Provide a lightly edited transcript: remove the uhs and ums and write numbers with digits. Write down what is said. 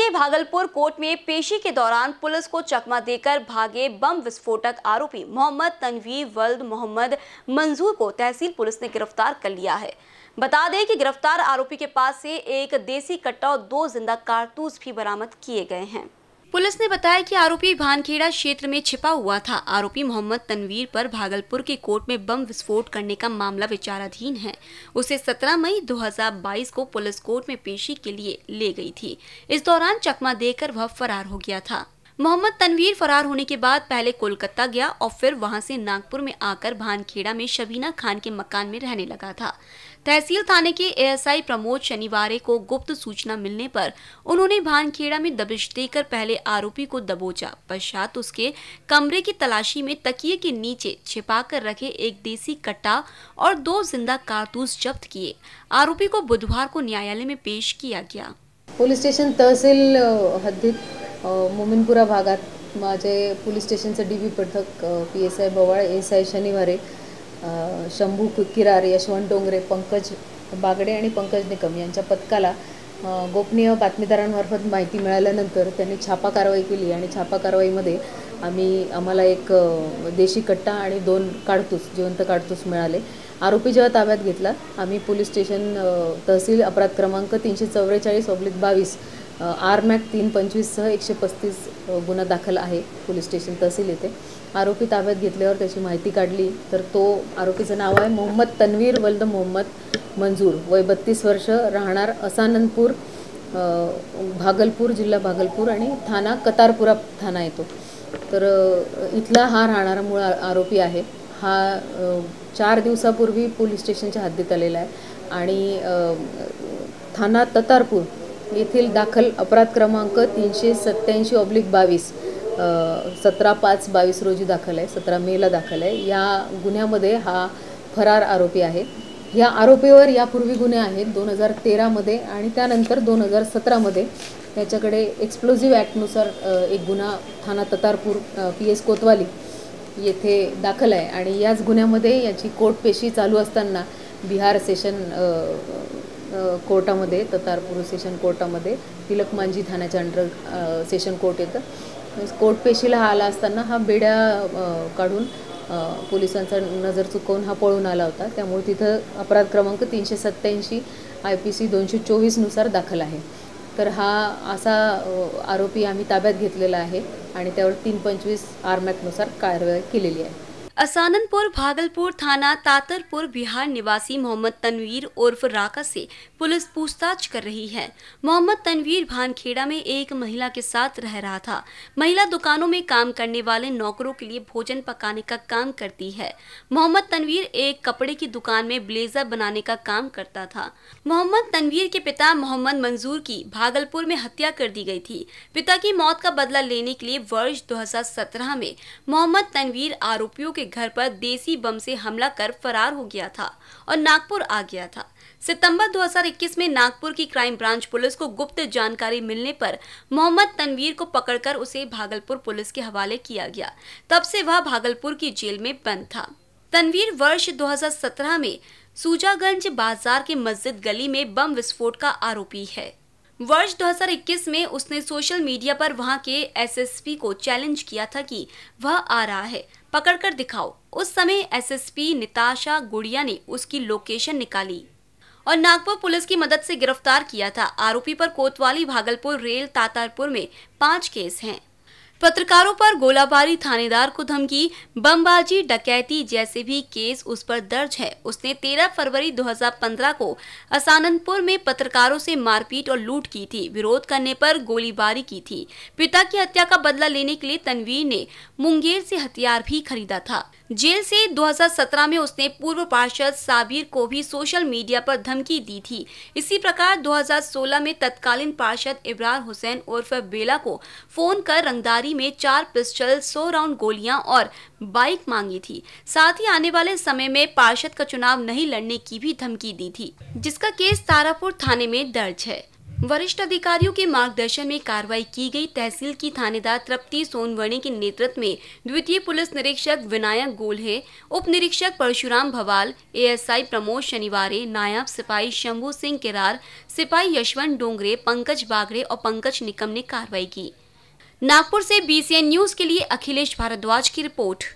के भागलपुर कोर्ट में पेशी के दौरान पुलिस को चकमा देकर भागे बम विस्फोटक आरोपी मोहम्मद तनवीर वल्द मोहम्मद मंजूर को तहसील पुलिस ने गिरफ्तार कर लिया है। बता दें कि गिरफ्तार आरोपी के पास से एक देसी कट्टा और 2 जिंदा कारतूस भी बरामद किए गए हैं। पुलिस ने बताया कि आरोपी भानखेड़ा क्षेत्र में छिपा हुआ था। आरोपी मोहम्मद तनवीर पर भागलपुर के कोर्ट में बम विस्फोट करने का मामला विचाराधीन है। उसे 17 मई 2022 को पुलिस कोर्ट में पेशी के लिए ले गई थी। इस दौरान चकमा देकर वह फरार हो गया था। मोहम्मद तनवीर फरार होने के बाद पहले कोलकाता गया और फिर वहां से नागपुर में आकर भानखेड़ा में शबीना खान के मकान में रहने लगा था। तहसील थाने के एएसआई प्रमोद शनिवार को गुप्त सूचना मिलने पर उन्होंने भानखेड़ा में दबिश देकर पहले आरोपी को दबोचा। पश्चात उसके कमरे की तलाशी में तकिए के नीचे छिपाकर रखे एक देसी कट्टा और 2 जिंदा कारतूस जब्त किए। आरोपी को बुधवार को न्यायालय में पेश किया गया। पोलीस स्टेशन तहसील हद्दीत मोमिनपुरा भागात माझे पोलीस स्टेशनचे डीबी पथक PSI बवाळ, ASI शनिवारे शंभू किरार, यशवंत डोंगरे, पंकज बागडे आणि पंकज निकम यांच्या पथकाला गोपनीय बातमीदारांमार्फत माहिती मिळाल्यानंतर त्यांनी छापा कारवाई केली आणि छापा कारवाईमध्ये आम्हाला एक देशी कट्टा आणि 2 कारतूस, जिवंत कारतूस मिळाले। आरोपी जेव्हा ताब्यात घेतला, आम्ही पोलीस स्टेशन तहसील अपराध क्रमांक 344/22 RMAC 325 सह 135 गुन्हा दाखल आहे पोलीस स्टेशन तहसील येथे। आरोपी ताब्यात घेतल्यावर त्याची माहिती काढली तर तो आरोपीचं नाव आहे मोहम्मद तनवीर वल्द मोहम्मद मंजूर, वय 32 वर्ष, राहणार असाननपूर, भागलपुर, जिल्हा भागलपुर आणि थाना कतारपुरा थाना येतो। तर इथला हा राहणारा मूळ आरोपी आहे। हा 4 दिवसापूर्वी पोलीस स्टेशनच्या हद्दीत आलेला आहे आणि थाना ततारपूर येथील दाखल अपराध क्रमांक 387/22 17/5/22 रोजी दाखल आहे, 17 मेला दाखल आहे। या गुन्ह्यामध्ये हा फरार आरोपी आहे। या आरोपीवर यापूर्वी गुन्हे आहेत 2013 मध्ये आणि त्यानंतर 2017 मध्ये त्याच्याकडे एक्सप्लोजिव्ह ॲक्टनुसार एक गुन्हा थाना ततारपूर PS कोतवाली येथे दाखल आहे आणि याच गुन्ह्यामध्ये याची कोर्ट पेशी चालू असताना बिहार सेशन कोर्टामध्ये, ततारपूर सेशन कोर्टामध्ये तिलक मांझी थाण्याच्या अंडर सेशन कोर्ट येतं। कोर्ट पेशीला आला असताना हा बेड्या काढून पोलिसांचा नजर चुकवून हा पळून आला होता। त्यामुळे तिथं अपराध क्रमांक 387 IPC 224 नुसार दाखल आहे। तर हा असा आरोपी आम्ही ताब्यात घेतलेला आहे आणि त्यावर 325 RMAC नुसार कारवाई केलेली आहे। असाननपुर भागलपुर थाना तातरपुर बिहार निवासी मोहम्मद तनवीर उर्फ राका से पुलिस पूछताछ कर रही है। मोहम्मद तनवीर भानखेड़ा में एक महिला के साथ रह रहा था। महिला दुकानों में काम करने वाले नौकरों के लिए भोजन पकाने का काम करती है। मोहम्मद तनवीर एक कपड़े की दुकान में ब्लेजर बनाने का काम करता था। मोहम्मद तनवीर के पिता मोहम्मद मंजूर की भागलपुर में हत्या कर दी गई थी। पिता की मौत का बदला लेने के लिए वर्ष 2017 में मोहम्मद तनवीर आरोपियों के घर पर देसी बम से हमला कर फरार हो गया था और नागपुर आ गया था। सितंबर 2021 में नागपुर की क्राइम ब्रांच पुलिस को गुप्त जानकारी मिलने पर मोहम्मद तनवीर को पकड़कर उसे भागलपुर पुलिस के हवाले किया गया। तब से वह भागलपुर की जेल में बंद था। तनवीर वर्ष 2017 में सूजागंज बाजार के मस्जिद गली में बम विस्फोट का आरोपी है। वर्ष 2021 में उसने सोशल मीडिया पर वहां के SSP को चैलेंज किया था कि वह आ रहा है, पकड़कर दिखाओ। उस समय SSP निताशा गुड़िया ने उसकी लोकेशन निकाली और नागपुर पुलिस की मदद से गिरफ्तार किया था। आरोपी पर कोतवाली, भागलपुर, रेल, तातारपुर में 5 केस हैं। पत्रकारों पर गोलाबारी, थानेदार को धमकी, बमबाजी, डकैती जैसे भी केस उस पर दर्ज है। उसने 13 फरवरी 2015 को असाननपुर में पत्रकारों से मारपीट और लूट की थी। विरोध करने पर गोलीबारी की थी। पिता की हत्या का बदला लेने के लिए तनवीर ने मुंगेर से हथियार भी खरीदा था। जेल से 2017 में उसने पूर्व पार्षद साबिर को भी सोशल मीडिया पर धमकी दी थी। इसी प्रकार 2016 में तत्कालीन पार्षद इब्रार हुसैन उर्फ बेला को फोन कर रंगदारी में 4 पिस्टल, 100 राउंड गोलियां और बाइक मांगी थी। साथ ही आने वाले समय में पार्षद का चुनाव नहीं लड़ने की भी धमकी दी थी, जिसका केस तारापुर थाने में दर्ज है। वरिष्ठ अधिकारियों के मार्गदर्शन में कार्रवाई की गई। तहसील की थानेदार तृप्ति सोनवणे के नेतृत्व में द्वितीय पुलिस निरीक्षक विनायक गोल्हे, उप निरीक्षक परशुराम भवाल, एएसआई प्रमोद शनिवारे, नायब सिपाही शंभू सिंह किरार, सिपाही यशवंत डोंगरे, पंकज बागड़े और पंकज निकम ने कार्रवाई की। नागपुर से BCN न्यूज के लिए अखिलेश भारद्वाज की रिपोर्ट।